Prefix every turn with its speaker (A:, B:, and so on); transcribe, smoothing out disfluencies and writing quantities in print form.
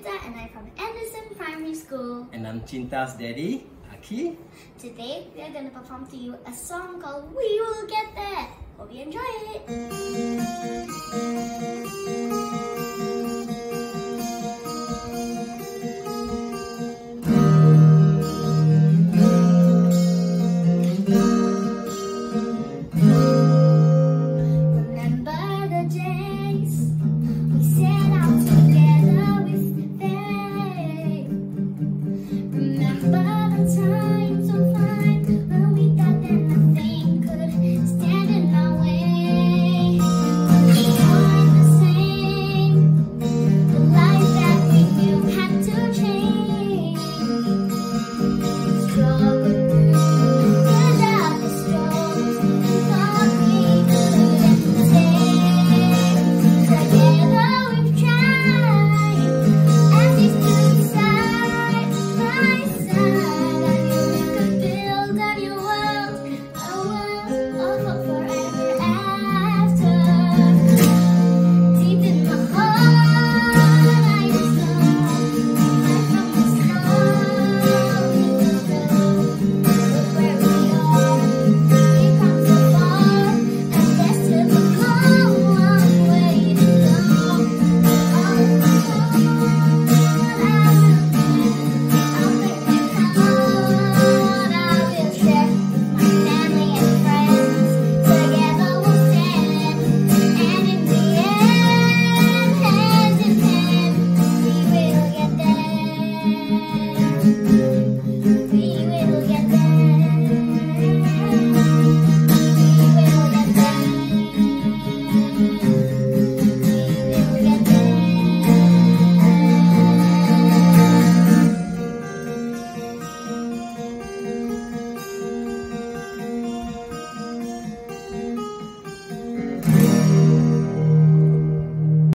A: Cinta and I'm from Anderson Primary School.
B: And I'm Cinta's daddy, Aki.
A: Today we are going to perform to you a song called We Will Get There. Hope you enjoy it.